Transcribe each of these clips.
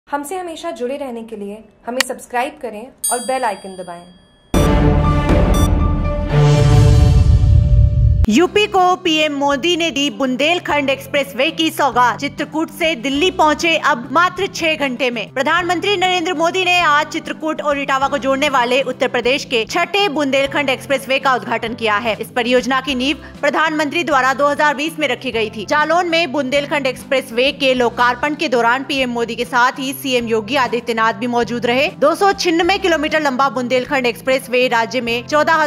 हमसे हमेशा जुड़े रहने के लिए हमें सब्सक्राइब करें और बेल आइकन दबाएं। यूपी को पीएम मोदी ने दी बुंदेलखंड एक्सप्रेसवे की सौगात। चित्रकूट से दिल्ली पहुंचे अब मात्र 6 घंटे में। प्रधानमंत्री नरेंद्र मोदी ने आज चित्रकूट और इटावा को जोड़ने वाले उत्तर प्रदेश के छठे बुंदेलखंड एक्सप्रेसवे का उद्घाटन किया है। इस परियोजना की नींव प्रधानमंत्री द्वारा 2020 में रखी गई थी। जालौन में बुंदेलखंड एक्सप्रेसवे के लोकार्पण के दौरान पीएम मोदी के साथ ही सीएम योगी आदित्यनाथ भी मौजूद रहे। 296 किलोमीटर लंबा बुंदेलखंड एक्सप्रेसवे राज्य में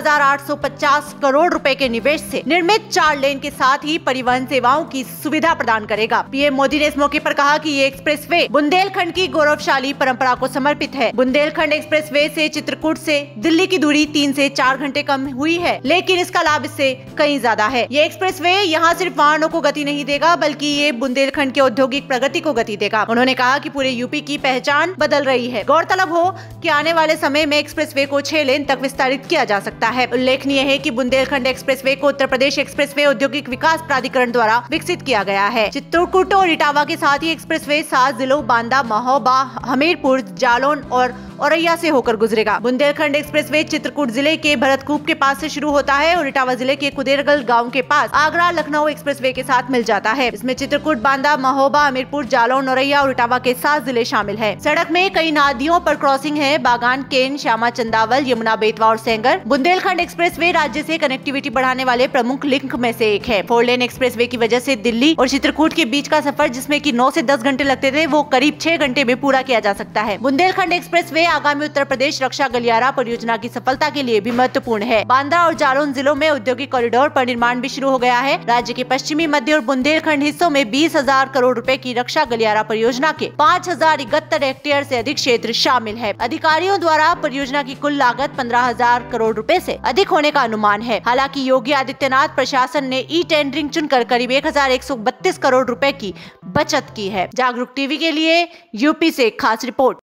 14,850 करोड़ रुपए के निवेश से निर्मित 4 लेन के साथ ही परिवहन सेवाओं की सुविधा प्रदान करेगा। पीएम मोदी ने इस मौके पर कहा कि ये एक्सप्रेसवे बुंदेलखंड की गौरवशाली परंपरा को समर्पित है। बुंदेलखंड एक्सप्रेसवे से चित्रकूट से दिल्ली की दूरी 3 से 4 घंटे कम हुई है, लेकिन इसका लाभ इससे कहीं ज्यादा है। ये एक्सप्रेसवे यहाँ सिर्फ वाहनों को गति नहीं देगा, बल्कि ये बुंदेलखंड के औद्योगिक प्रगति को गति देगा। उन्होंने कहा कि पूरे यूपी की पहचान बदल रही है। गौरतलब हो कि आने वाले समय में एक्सप्रेसवे को 6 लेन तक विस्तारित किया जा सकता है। उल्लेखनीय है कि बुंदेलखंड एक्सप्रेसवे को उत्तर प्रदेश एक्सप्रेसवे औद्योगिक विकास प्राधिकरण द्वारा विकसित किया गया है। चित्रकूट और इटावा के साथ ही एक्सप्रेसवे 7 जिलों बांदा, महोबा, हमीरपुर, जालौन और औरैया से होकर गुजरेगा। बुंदेलखंड एक्सप्रेसवे चित्रकूट जिले के भरतकूप के पास से शुरू होता है और इटावा जिले के कुदेरगल गांव के पास आगरा लखनऊ एक्सप्रेसवे के साथ मिल जाता है। इसमें चित्रकूट, बांदा, महोबा, हमीरपुर, जालौन, औरैया और इटावा के 7 जिले शामिल है। सड़क में कई नदियों पर क्रॉसिंग है। बागान, केन, श्यामा चंदावल, यमुना, बेतवा और सेंगर। बुंदेलखंड एक्सप्रेसवे राज्य से कनेक्टिविटी बढ़ाने वाले प्रमुख लिंक में से एक है। 4 लेन एक्सप्रेसवे की वजह से दिल्ली और चित्रकूट के बीच का सफर, जिसमें कि 9 से 10 घंटे लगते थे, वो करीब 6 घंटे में पूरा किया जा सकता है। बुंदेलखंड एक्सप्रेसवे आगामी उत्तर प्रदेश रक्षा गलियारा परियोजना की सफलता के लिए भी महत्वपूर्ण है। बांदा और जालौन जिलों में औद्योगिक कॉरिडोर पर निर्माण भी शुरू हो गया है। राज्य के पश्चिमी, मध्य और बुंदेलखंड हिस्सों में 20,000 करोड़ रुपए की रक्षा गलियारा परियोजना के 5,071 हेक्टेयर से अधिक क्षेत्र शामिल है। अधिकारियों द्वारा परियोजना की कुल लागत 15,000 करोड़ रुपए से अधिक होने का अनुमान है। हालांकि योगी आदित्यनाथ प्रशासन ने ई टेंडरिंग चुनकर करीब 1,132 करोड़ रुपए की बचत की है। जागरूक टीवी के लिए यूपी से खास रिपोर्ट।